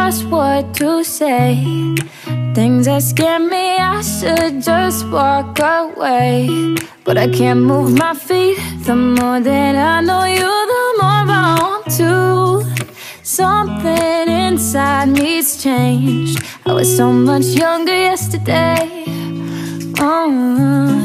just what to say. Things that scare me, I should just walk away. But I can't move my feet. The more that I know you, the more I want to. Something inside me's changed. I was so much younger yesterday. Oh.